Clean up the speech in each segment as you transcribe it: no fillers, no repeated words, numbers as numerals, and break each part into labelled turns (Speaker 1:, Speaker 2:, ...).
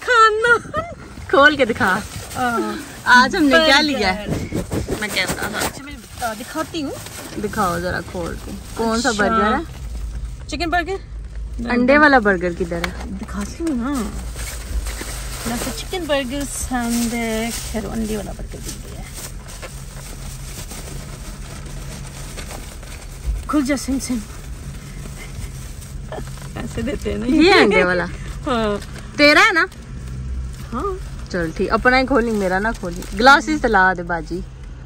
Speaker 1: खाना
Speaker 2: खोल के दिखा। आज हमने क्या लिया है? मैं कैमरा
Speaker 1: दिखाती हूँ।
Speaker 2: दिखाओ जरा खोल के। कौन सा बर्गर है?
Speaker 1: Chicken burger.
Speaker 2: अंडे वाला बर्गर किधर है?
Speaker 1: दिखाती हूँ ना। चिकन बर्गर खैर अंडे वाला बर्गर दिख गया है। खुल जा सिम सिम। ऐसे देते हैं ना
Speaker 2: ये अंडे वाला।
Speaker 1: हाँ
Speaker 2: तेरा है ना?
Speaker 1: हाँ
Speaker 2: चल ठीक, अपना ही खोली, मेरा ना खोली। ग्लासेस तला दे बाजी।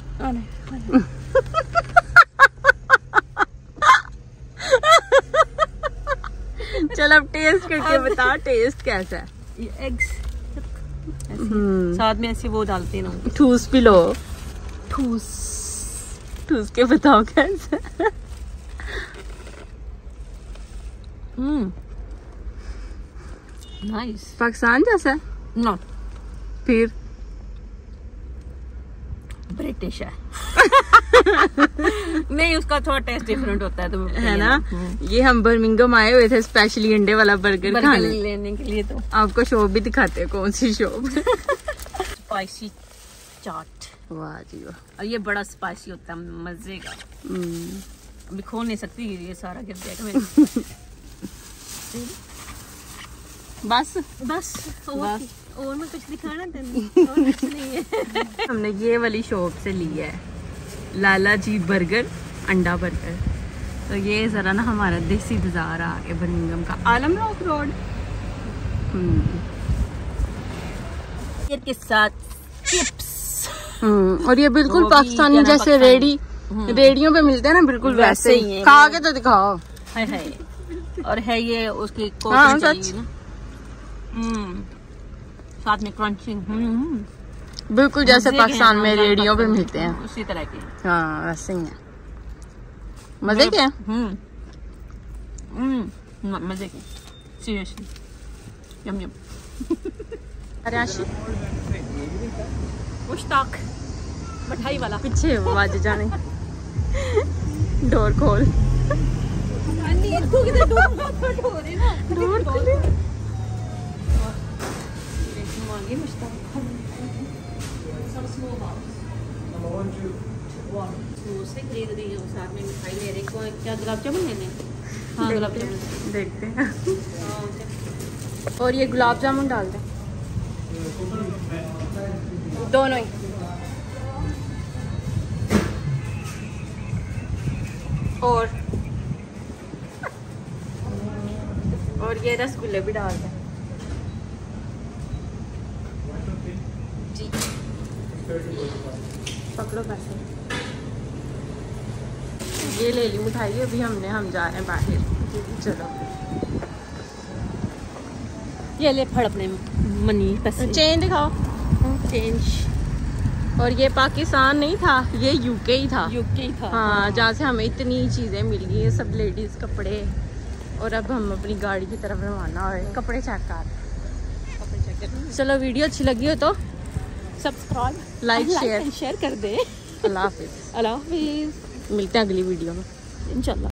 Speaker 2: चल अब टेस्ट करके बता, टेस्ट कैसा है?
Speaker 1: ये एग्स साथ में ऐसे वो डालते हैं ना।
Speaker 2: ठूस भी लो।
Speaker 1: ठूस
Speaker 2: के बताओ कैसा?
Speaker 1: नाइस।
Speaker 2: पाकिस्तान जैसा है?
Speaker 1: नॉट।
Speaker 2: फिर
Speaker 1: ब्रिटिश है। नहीं, उसका थोड़ा टेस्ट डिफरेंट होता है तो
Speaker 2: है ना। ये हम बर्मिंघम आए हुए थे स्पेशली अंडे वाला बर्गर खाने
Speaker 1: लेने के लिए। तो
Speaker 2: आपको शॉप भी दिखाते हैं। कौन सी शॉप?
Speaker 1: स्पाइसी चाट।
Speaker 2: वाह जी वाह।
Speaker 1: और ये बड़ा स्पाइसी होता है, मजे का। अभी खोल नहीं सकती, ये सारा गिर जाएगा मेरे।
Speaker 2: बस
Speaker 1: और मैं कुछ दिखाना तेरे और कुछ नहीं है।
Speaker 2: हमने ये वाली शॉप से ली है, लाला जी बर्गर अंडा बर्गर। तो ये जरा ना हमारा देसी बाजार आ गया बर्मिंघम का, आलम रॉक रोड।
Speaker 1: के साथ चिप्स।
Speaker 2: और ये बिल्कुल पाकिस्तानी जैसे रेडियो पे मिलते हैं ना, बिल्कुल वैसे ही। खा के तो दिखाओ।
Speaker 1: है और है ये उसकी
Speaker 2: कोटिंग चाहिए ना।
Speaker 1: साथ में क्रंचिंग।
Speaker 2: बिल्कुल जैसे पाकिस्तान में रेडियो पे मिलते हैं
Speaker 1: उसी तरह के।
Speaker 2: हाँ वैसे ही है। मजे के हैं।
Speaker 1: मजे के सीरियसली। यम यम।
Speaker 2: अरे आशी
Speaker 1: मुश्ताक मिठाई वाला
Speaker 2: पीछे आवाज जाने। डोर खोल।
Speaker 1: खरीद रही हूँ, साथ में मिठाई ले रही। क्या गुलाब जामुन लेने? हाँ गुलाब जामुन
Speaker 2: देखते हैं। और ये गुलाब जामुन डाल दें दोनों ही। और ये रसगुल्ले भी डाल दें जी। पकड़ो पैसे। ये ले ली मिठाई अभी हमने। हम जा रहे हैं बाहर। चलो
Speaker 1: ये ले फड़ अपने मनी पैसे।
Speaker 2: चेंज दिखाओ।
Speaker 1: चेंज।
Speaker 2: और ये पाकिस्तान नहीं था, ये यूके ही था।
Speaker 1: हाँ
Speaker 2: जहाँ से हमें इतनी चीज़ें मिल गई है, सब लेडीज़ कपड़े। और अब हम अपनी गाड़ी की तरफ रवाना हो रहे हैं। कपड़े चेक कर। चलो वीडियो अच्छी लगी हो तो
Speaker 1: सब्सक्राइब,
Speaker 2: लाइक, शेयर
Speaker 1: कर दे।
Speaker 2: अल्लाह हाफिज़।
Speaker 1: अल्लाह हाफिज़।
Speaker 2: मिलते हैं अगली वीडियो में
Speaker 1: इंशाल्लाह।